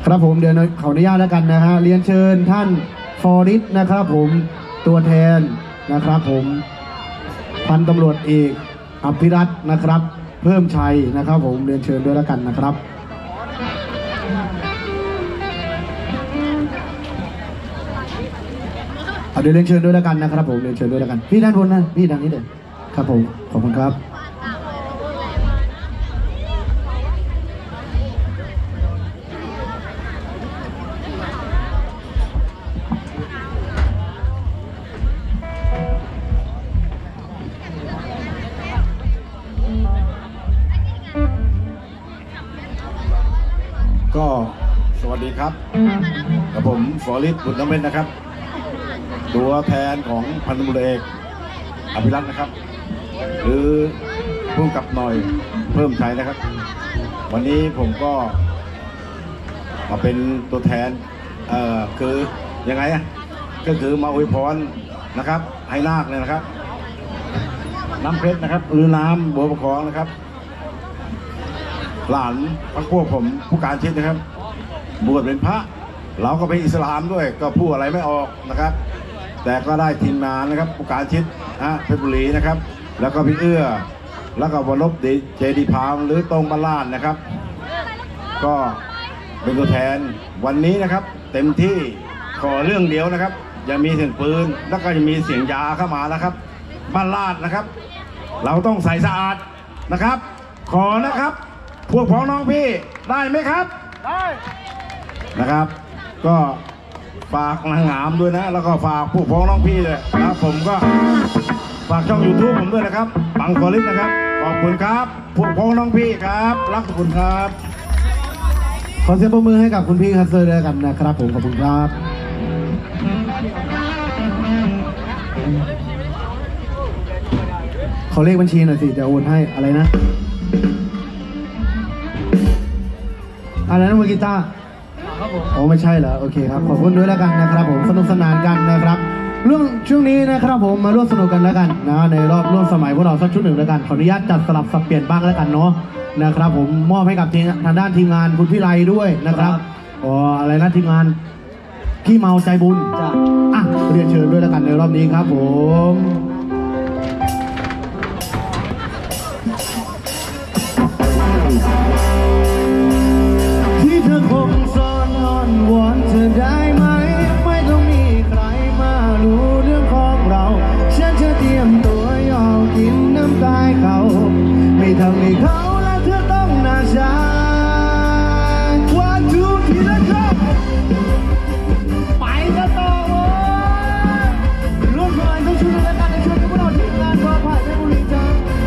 ครับผมเดี๋ยวขออนุญาตแล้วกันนะฮะเรียนเชิญท่านฟอริสนะครับผมตัวแทนนะครับผมพันตำรวจเอกอภิรัตน์นะครับเพิ่มชัยนะครับผมเรียนเชิญด้วยแล้วกันนะครับเดี๋ยวเรียนเชิญด้วยแล้วกันนะครับผมเรียนเชิญด้วยแล้วกันพี่ด้านบนนะพี่ด้านนี้เลยครับผมขอบคุณครับก็สวัสดีครับกับผมฟอริส บุญน้ำเม็ดนะครับตัวแทนของพันตำรวจเอกอภิรัตน์นะครับหรือผู้กำกับหน่อยเพิ่มชัยนะครับวันนี้ผมก็มาเป็นตัวแทนคือยังไงก็คือมาอวยพรนะครับให้นาคเลยนะครับน้ำเพชรนะครับหรือน้ำบัวประคองนะครับหลานพระพวกผมผู้การชิดนะครับบวชเป็นพระเราก็เป็นอิสลามด้วยก็พูดอะไรไม่ออกนะครับแต่ก็ได้ทีมงานนะครับผู้การชิดเพชรบุรีนะครับแล้วก็พี่เอื้อแล้วก็วนบเจดีพามหรือตรงบ้านลาดนะครับก็เป็นตัวแทนวันนี้นะครับเต็มที่ขอเรื่องเดียวนะครับยังมีเสียงปืนแล้วก็จะมีเสียงยาเข้ามานะครับบ้านลาดนะครับเราต้องใส่สะอาดนะครับขอนะครับพวกพ้องน้องพี่ได้ไหมครับได้นะครับก็ฝากนางงามด้วยนะแล้วก็ฝากพวกพ้องน้องพี่เลยนะผมก็ฝากช่อง YouTube ผมด้วยนะครับปังฟอริสนะครับขอบคุณครับพวกพ้องน้องพี่ครับรักทุกคนครับขอเสียงปรบมือให้กับคุณพี่คัสเซอร์ด้วยกันนะครับผมขอบคุณครับขอเลขบัญชีหน่อยสิจะโอนให้อะไรนะอะไรนะมือกีตาร์อ๋อไม่ใช่เหรอโอเคครับขอบคุณด้วยแล้วกันนะครับผมสนุกสนานกันนะครับเรื่องช่วงนี้นะครับผมมาร่วมสนุกกันแล้วกันนะในรอบร่วมสมัยพวกเราสักชุดหนึ่งแล้วกันขออนุญาตจัดสลับสับเปลี่ยนบ้างแล้วกันเนาะนะครับผมมอบให้กับทางด้านทีมงานคุณพี่ไลด้วยนะครับอ๋ออะไรนะทีมงานขี้เมาใจบุญจ้ะเรียนเชิญด้วยแล้วกันในรอบนี้ครับผมที่เธอคงซ่อนอ้อนวอนเธอได้ไหมไม่ต้องมีใครมารู้เรื่องของเราฉันจะเตรียมตัวยอมกินน้ำตาเขาไม่ทำให้เขาและเธอต้องน่าชาวันทูทีละครับไปกันต่อร่วมสมัยต้องช่วยกันในช่วงที่พวกเราทีมงานความผ่านเพชรบุรีจ้า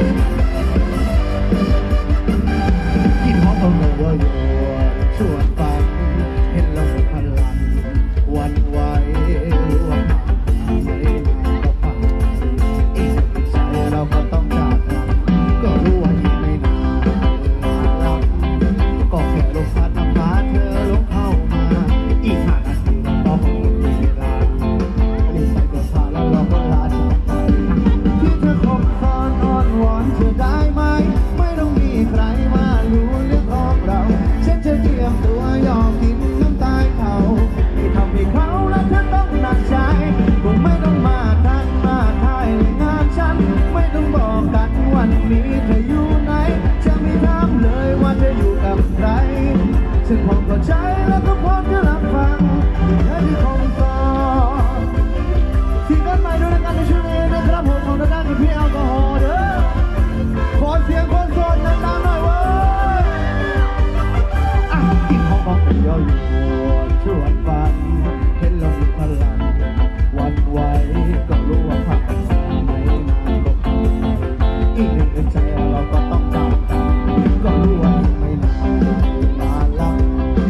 กินพร้อมกันเลยชวนฟังเห็นเราพลังวันไหวรู้ว่าไม่นานก็ผ่านอีกใจเราก็ต้องจากกันก็รู้ว่าอีกไม่นานรับก็แค่ลมพัดนำพาเธอลงเข้ามาอีก5 นาทีเราต้องหมดเวลารีบไปเดินผ่านแล้วเราก็ลาจากไปที่เธอคงซ่อนอ้อนวอนเธอได้ไหมไม่ต้องมีใครมารู้เรื่องของเราฉันจะเตรียมตัวยอมกินน้ำตาเขาไม่ทำให้เขาและเธอต้องหนักใจคงไม่ต้องมาทักมาทายในงานฉันไม่ต้องบอกกันวันนี้เธออยู่ไหนจะไม่ถามเลยว่าเธออยู่กับใครฉันพร้อมเข้าใจแล้วก็พร้อมจะรับฟังแค่ที่คงต่อที่กันใหม่ด้วยกันในช่วงนี้นะครับผมของด้านที่พี่แอลกอฮอล์เด้อขอเสียงคนโสดดังๆหน่อยเว้ยกินของของเป็นย่อยชวนฟังเห็นเรามีพลังวันไหวก็รู้ว่าผ่านไม่นานก็ผ่านอีกหนึ่งใจเราก็ต้องจากกันก็รู้ว่าไม่นานมาลับ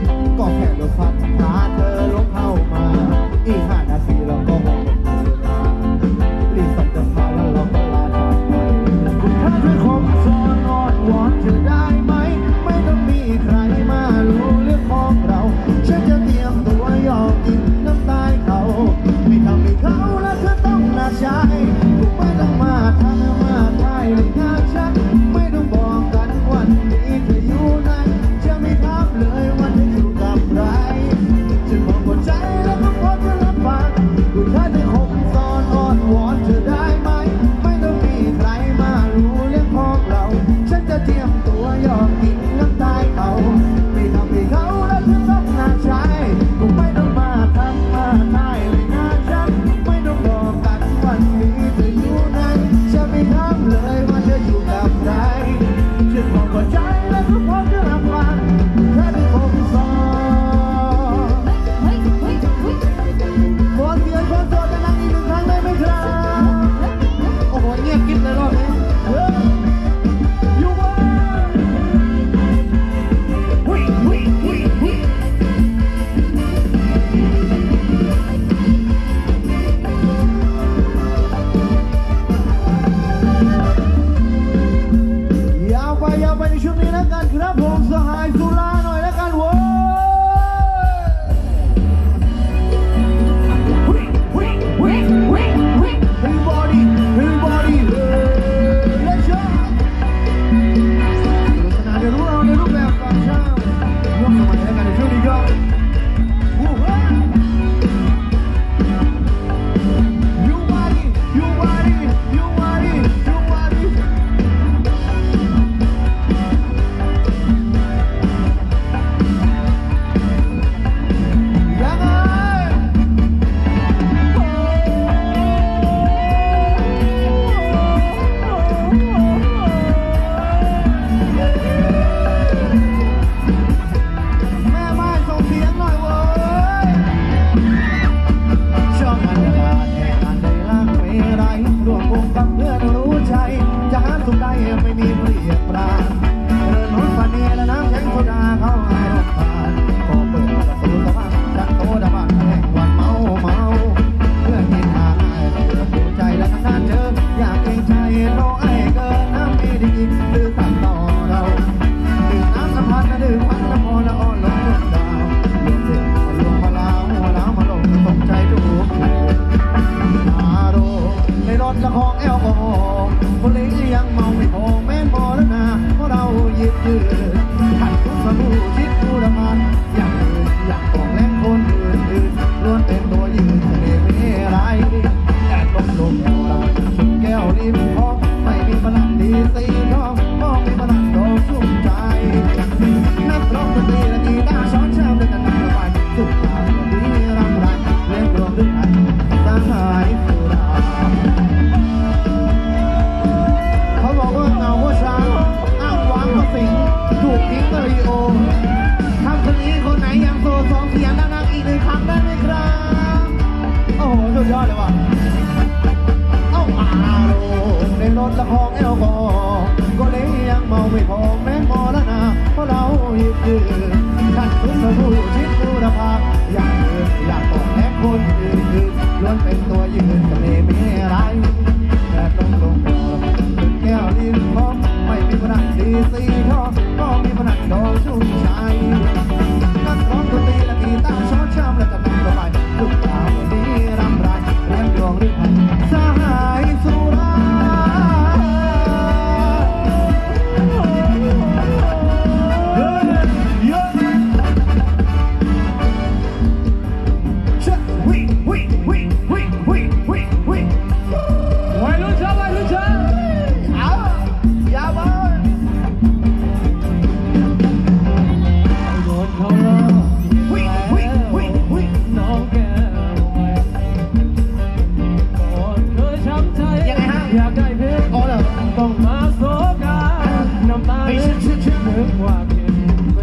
ขัดทุกสบู่ชิดบูรพานอย่างอื่นอยากบอกแรงคนอื่นล้วนเป็นตัวยืนทะเลไม่ไรแดดลมลมเราสุดแก้วริมคลองไม่มีพลังดีสีทองมองมีพลังโดนชุ่มใจนักร้องดนตรีและกีตาร์ช้อนชามเดินนำระบายสุดท้ายวันนี้รำไรเลี้ยงรวมด้วยกันสหายสุราเขาบอกว่าเงาว่าช้างอ้างว้างว่าสิงถูกทิ้งก็รีโอทำคนนี้คนไหนยังโซ่สองเสียงดังๆอีกหนึ่งครั้งได้ไหมครับโอ้โหสุดยอดเลยว่ะเอาอาโลในรถละครแอลกอฮอล์ก็เลยยังเมาไม่พอแม้มอแล้วนะเพราะเรายืดยืดท่านสุดสบู่ชิดบูรพาอยากยืนอยากบอกแม้คนอื่นล้วนเป็นตัวยืนกับเมฆไม่ไรแต่ต้องลงถึงแก้วลิ้นพร้อมไม่มีพนักดีสีทองก็มีพนักโดนชุ่มใจนักร้องดนตรีและกีตาร์ช้อนชามและกำลังระบายลูกสาววันนี้รำไรเรียงดวงหรือพันสหายสุราต้องมาโศกาน้ำตาเล็ดนึกว่าเห็นไป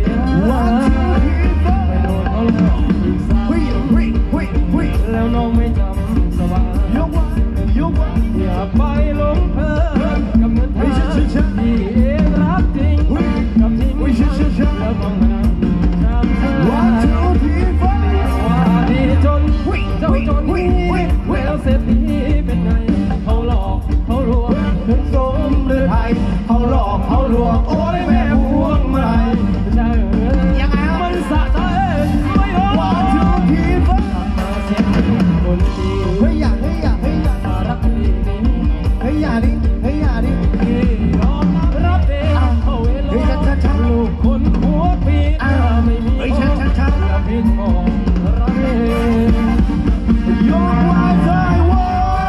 โดนเขาหลอกอีกสาวแล้วน้องไม่จำสบายอยากไปหลงเพลินกับเงินทางที่เองรักจริงกับทิ้งแล้วมองมาจำเธอว่าดีจนเจ้าจนนี้แล้วเสร็จนี้เป็นไงเขาหลอกเขาลวงถึงสมหรือไทยเขาหลอกเขาลวงโอ้ยแม่พวงมาลัยจะยังไงมันสะใจไม่ยอมว่าทุกทีฝันมาเช็ดคนดีเฮ้ยอยากมารักดีนี้เฮ้ยอยากดิที่ยอมรับเองเขาเวลาลูกคนหัวปีไม่มีอย่าพิจของรักเองยอมไว้ใจว่า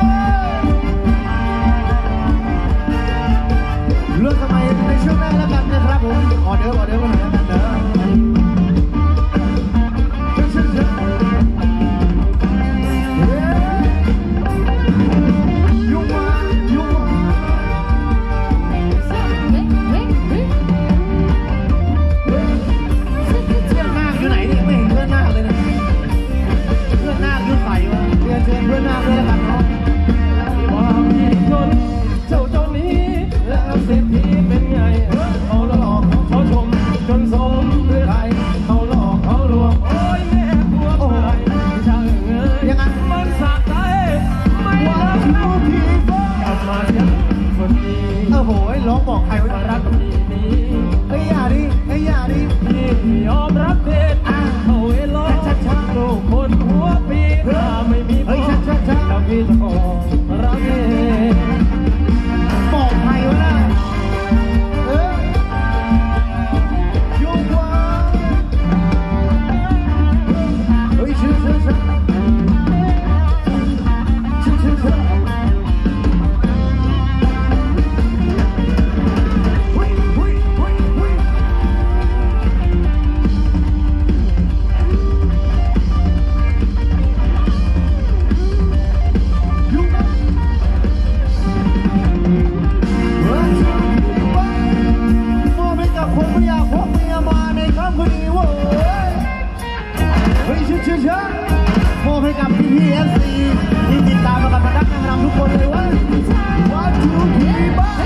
เรื่องสมัยในช่วงแรกแล้วกันนะครับผมออเดอร์มาหน่อยแล้วกันเด้อร้องบอกใครว่ารักกับดีนี้เฮ้ยอย่าดิที่ยอมรับเด็ดเขาเวลาลูกคนหัวปีไม่มีพ่อแล้วพี่จะขอรักเองบอกใครวะนะยุ่งวะเฮ้ยชื่อมอบให้กับพี่ๆ FC ที่ติดตามมากับพนักงานรำทุกคนเลยว่าทุกทีบ้าง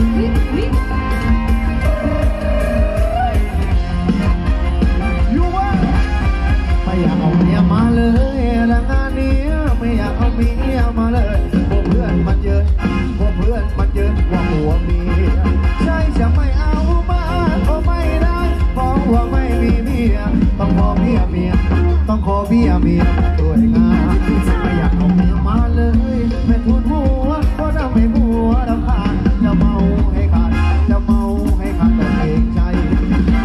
อยู่ว่าไม่อยากเอาเมียมาเลยและงานนี้ไม่อยากเอาเมียมาเลยพวกเพื่อนมันเยอะว่าหัวเมียใช่จะไม่เอามาก็ไม่ได้เพราะว่าไม่มีเมียต้องขอเมียต้องขอเมียสวยงามไม่อยากเอาเมียมาเลยแม่ทุนหัวเพราะเราไม่หัวเราขาดจะเมาให้ขาดตัวเองใจ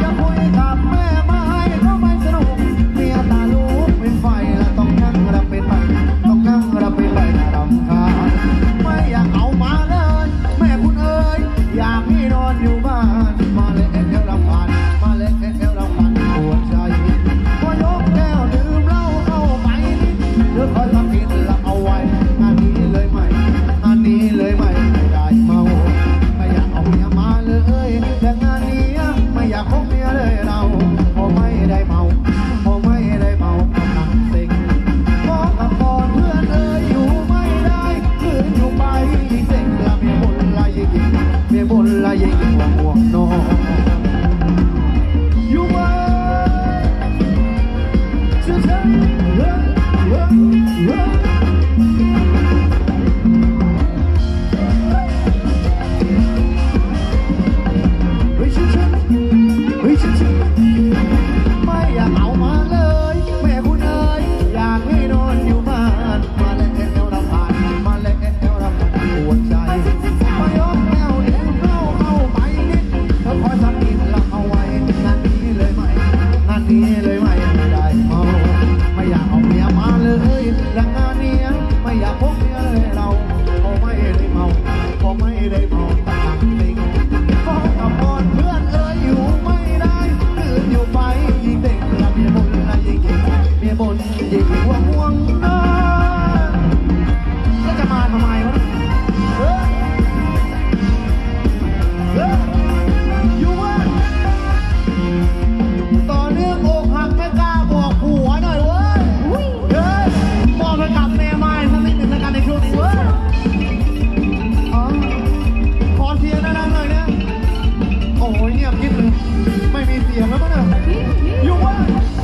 นี้เลยไม่ได้เมาไม่อยากเอาเมียมาเลยและงานนี้ไม่อยากพบเมียเลยเราพอไม่ได้เมาพอไม่ได้เมาต่างสิ่งก็กับก่อนเพื่อนอยู่ไม่ได้ตื่นอยู่ไปยิ่งเด็กละเมียบนละยิ่งเมียบนยิ่งว่าห่วงนะแล้วจะมาทำไมวะอยู่วะต่อเนื่องอกหักไม่กล้าบอกผัวหน่อยเว้ยบอกไปกับแม่ไม้สักนิดหนึ่งในการในช่วงนี้เว้ยขอเสียงดังๆหน่อยนะโอ้ยเงียบกิ๊บเลยไม่มีเสียงแล้วมั้งเนี่ยอยู่วะ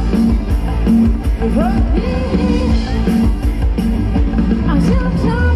เอาชอบ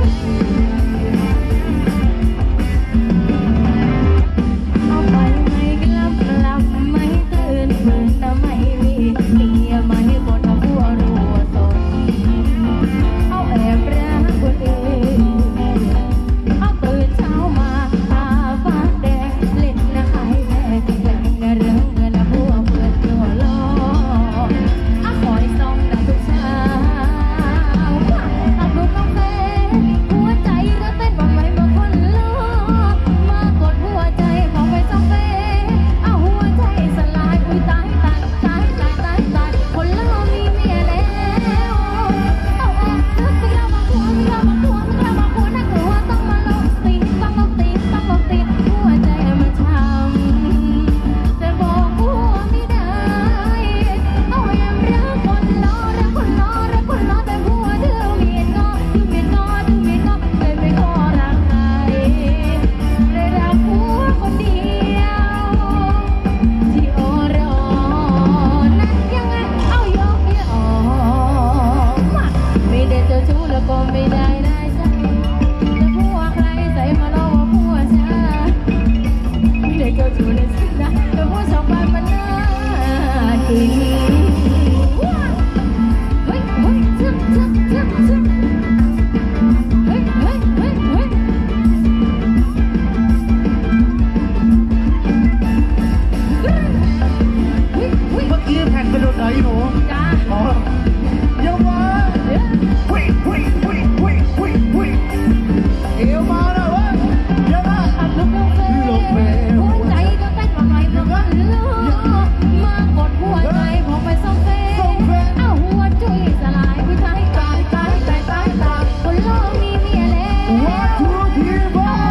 เอาไปไม่กลับไม่ตื่นเหมือนแต่ไม่มีเมียไม่บนหัวรัวสนเอาแอบรักคนอื่นเอาตื่นเช้ามาตาฟ้าแดงเล่นนะขายแม่แหล่งเรื่องเงินหัวเพื่อนตัวล้อคอยส่องดังทุกเช้าตัดลูกน้องเต้หัวใจก็เต้นบอกไม่บอกคนล้อมากดหัวใจของไปส่องเต้เอาหัวใจสลายอุ้ยตายคนล้อมีเมียแล้วเอาออกนึกเรามาควงน่ากลัวต้องมาลงตีหัวใจมาช้ำแต่บอกหัวไม่ได้เอาแอมรักคนล้อแต่หัวถือเมียก็เลยไม่ขอรักใครเลยรักหัวคนเดียวที่โอรอนั้นยังไงเอายกมาไม่ได้เจ้าชู้แล้วก็ไม่ได้ใจแต่ผัวใครใส่มาล้อว่าผัวฉันไม่ได้เจ้าชู้เลยสินะแต่ผัวชาวบ้านมันน่าดีเฮ้ยซึกเฮ้ยเมื่อกี้แผ่นกระโดดไหนหนูจ้าอ๋อเยอะวะเอวมาแล้วเว้ยเยอะมากตัดลูกน้องเต้หัวใจก็เต้นว่าไม่เพราะคนล้อมากดหัวใจพอไปส่องเต้เอาหัวจุยสลายผู้ชายตายคนล้อมีเมียแล้ววัตถุที่บ้า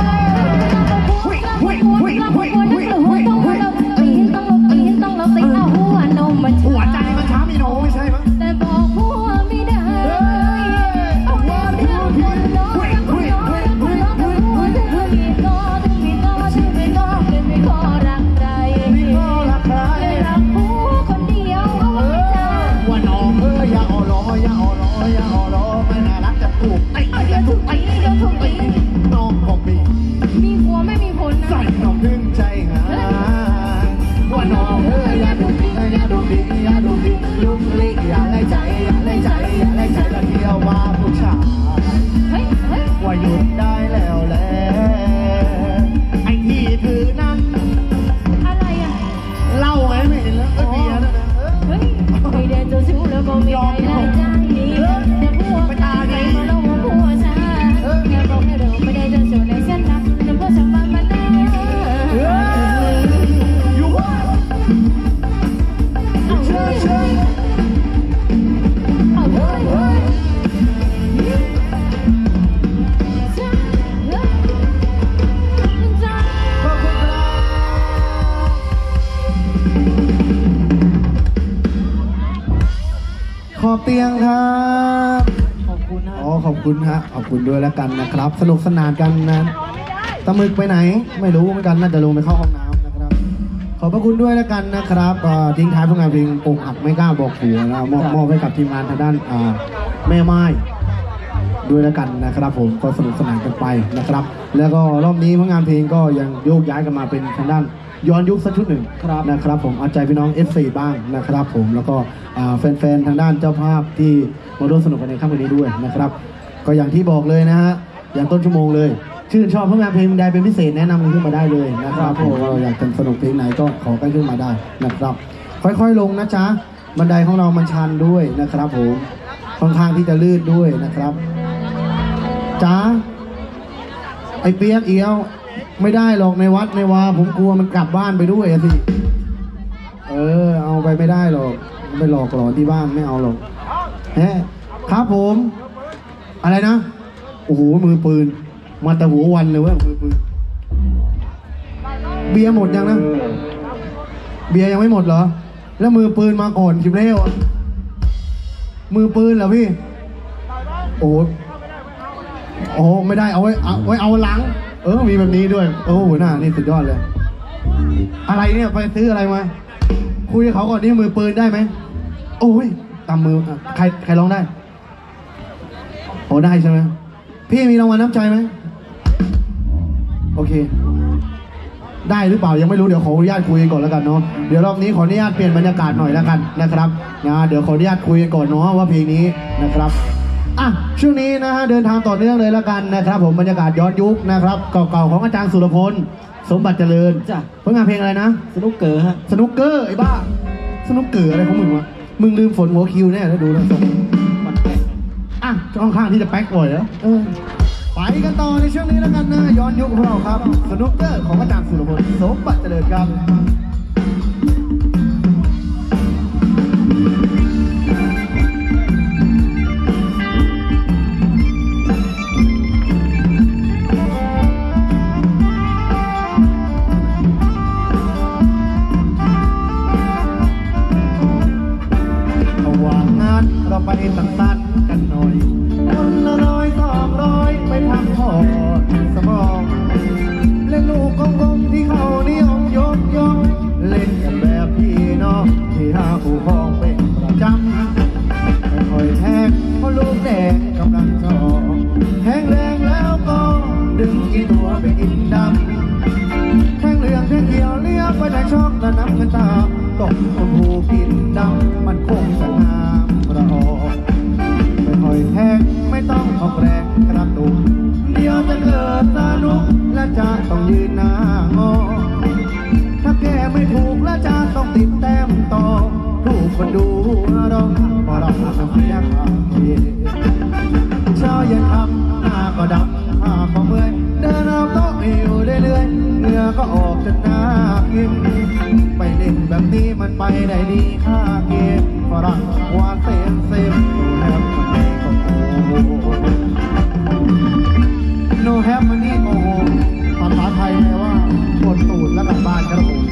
ต้องเราตีเอาหัวนมมันหัวใจมันช้ามีโนไม่ใช่มั้ยแต่บอกหัวไม่ได้เอาหัวเรื่องคนล้อหัวมีก็เลยไม่ขอรักใครเลยรักหัวคนเดียวเอาไว้ใจว่าน้องอย่าอ่อนล้อไม่น่ารักจะถูกตีน้องบอกมีหัวไม่มีผลนะใส่น้องดึงใจหาว่าน้องอย่าดูดีลุกลี้อย่าไล่ใจแล้วเที่ยวว่าผู้ชายเฮ้ยว่าหยุดได้แล้วแหละไอ้ที่ถือนั้นอะไรอ่ะเล่าไงไม่เห็นแล้วเบียร์นั่นนะเฮ้ยไม่ได้เจ้าชู้แล้วก็ไม่ได้ใจแต่ผัวไม่ตายมาแล้วว่าผัวฉันอย่าบอกให้เราไม่ได้เจ้าชู้ในฉันนะแต่ผัวฉันมันแน่อยู่วะเชื่อเอาเฮ้ยขอบเตียงครับขอบคุณฮะขอบคุณฮะขอบคุณด้วยแล้วกันนะครับสนุกสนานกันนะตะมึกไปไหนไม่รู้เหมือนกันน่าจะลงไปเข้าห้องน้ำนะครับขอบพระคุณด้วยแล้วกันนะครับทิ้งท้ายผลงานเพลงอกหักไม่กล้าบอกผัวนะมอบให้กับทีมงานทางด้านแม่ไม้ด้วยแล้วกันนะครับผมก็สนุกสนานกันไปนะครับแล้วก็รอบนี้ผลงานเพลงก็ยังโยกย้ายกันมาเป็นทางด้านย้อนยุคสักชุดหนึ่งนะครับผมเอาใจพี่น้อง F4 บ้างนะครับผมแล้วก็แฟนๆทางด้านเจ้าภาพที่มาร่วมสนุกกันในค่ำวันนี้ด้วยนะครับก็อย่างที่บอกเลยนะฮะอย่างต้นชั่วโมงเลยชื่นชอบผลงานเพลงใดเป็นพิเศษแนะนำกันขึ้นมาได้เลยนะครับผมอยากจะสนุกเพลงไหนก็ขอกันขึ้นมาได้นะครับค่อยๆลงนะจ๊ะบันไดของเรามันชันด้วยนะครับผมค่อนข้างที่จะลื่นด้วยนะครับจ๊ะไอเปียกเอียวไม่ได้หรอกในวัดในวาผมกลัวมันกลับบ้านไปด้วยสิเอาไปไม่ได้หรอกไปหลอกหลอนที่บ้านไม่เอาหรอกครับผมอะไรนะโอ้โหมือปืนมาแต่หัววันเลยเว้ยมือปืนเบียร์หมดยังนะเบียร์ยังไม่หมดเหรอแล้วมือปืนมาก่อนคิวเร็วมือปืนเหรอพี่โอ้ไม่ได้เอาไว้เอาหลังมีแบบนี้ด้วยโอ้โหหน้านี่สุดยอดเลยอะไรเนี่ยไปซื้ออะไรมาคุยกับเขาก่อนนี่มือปืนได้ไหมโอ้ยตำมือใครร้องได้โอ้ได้ใช่ไหมพี่มีรางวัลน้ำใจไหมโอเคได้หรือเปล่ายังไม่รู้เดี๋ยวขออนุญาตคุยกันก่อนแล้วกันเนาะเดี๋ยวรอบนี้ขออนุญาตเปลี่ยนบรรยากาศหน่อยแล้วกันนะครับเดี๋ยวขออนุญาตคุยกันก่อนเนาะว่าเพลงนี้นะครับช่วงนี้นะฮะเดินทางต่อเนื่องเลยแล้วกันนะครับผมบรรยากาศย้อนยุคนะครับเก่าๆของอาจารย์สุรพลสมบัติเจริญจ้ะผลงานเพลงอะไรนะสนุกเกอร์ฮะสนุกเกอร์ไอ้บ้าสนุกเกอร์อะไรของมึงวะมึงลืมฝนหัวคิวแน่แล้วดูแล้วส่งค่อนข้างที่จะแป๊กบ่อยแล้วไปกันต่อในช่วงนี้แล้วกันนะย้อนยุคของเราครับสนุกเกอร์ของอาจารย์สุรพลสมบัติเจริญครับเราไปสังสรรค์กันหน่อยคนละ100-200ไปพักผ่อนสมองเล่นลูกกงที่เขานิยมยกเล่นกันแบบพี่น้องที่หาผู้ครองเป็นประจำไม่ค่อยแทงเพราะลูกแดงกำลังชอบแทงแรงแล้วก็ดึงอีตัวไปกินดำแทงเหลืองแทงเขียวเลี้ยไปแต่ช็อกและน้ำกันตาตกคนหูกินดำมันคงจะงามไม่ค่อยแทงไม่ต้องออกแรงกระตุกเดี๋ยวจะเกิดสนุกและจะต้องยืนหน้างอถ้าแก้ไม่ถูกและจะต้องติดแต้มต่อถูกคนดูเราพอเราจะเสียความเพียรเช้าเย็นค่ำหน้าก็ดำผ้าก็เมื่อยเดินเอาโต๊ะอยู่เรื่อยๆเหงื่อก็ออกจนหน้ากินไปเล่นแบบนี้มันไปได้ดีค่าเกมฝรั่งว่าเต็มดูแล้วมันไม่ก็โอ้โนแฮปมันนี่โอ้โหภาษาไทยแปลว่าปวดตูดแล้วกลับบ้านกระโดด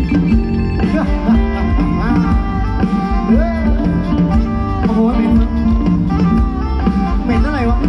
โอ้โหเหม็นอะไรวะ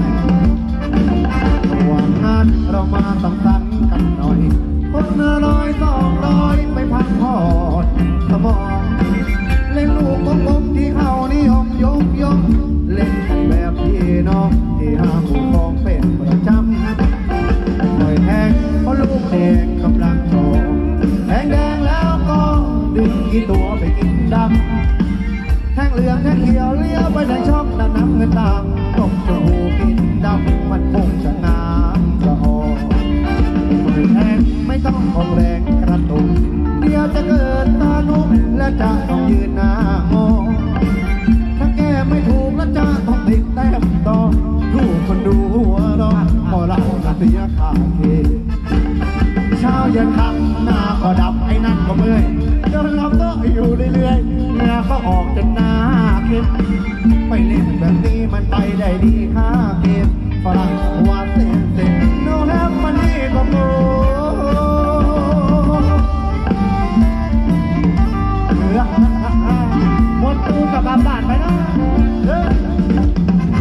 วันนั้นเรามาสังสรรค์กันหน่อยคน100-200ไปพักผ่อนสมองเล่นลูกกลมที่เขานิยมยกเล่นกันแบบพี่น้องที่หาผู้ครองเป็นประจำคอยแทงเพราะลูกแดงกำลังโตแทงแดงแล้วก็ดึงอีตัวไปกินดำแทงเหลืองแทงเขียวเลี้ยวไปในช่องน้ำเงินตามตกจมูกกินดำมันคงจะงามกระหอบแทงไม่ต้องออกแรงกระตุกเดี๋ยวจะเกิดตานุกและจะต้องยืนหน้างอถ้าแก้ไม่ถูกและจะต้องติดแต้มต่อถูกคนดูหัวเราะพอเราเสียขาเกเช้าเย็นค่ำหน้าก็ดับไอ้นั่นก็เมื่อยเดินเราก็อยู่เรื่อยๆเหงื่อก็ออกจนหน้าเข็มไปเล่นแบบนี้มันไปได้ดีค่าเกมฝรั่งว่าเต็มโน้แฮปมันนี่ก็โง่หมดตูกับบาบาดไปนะ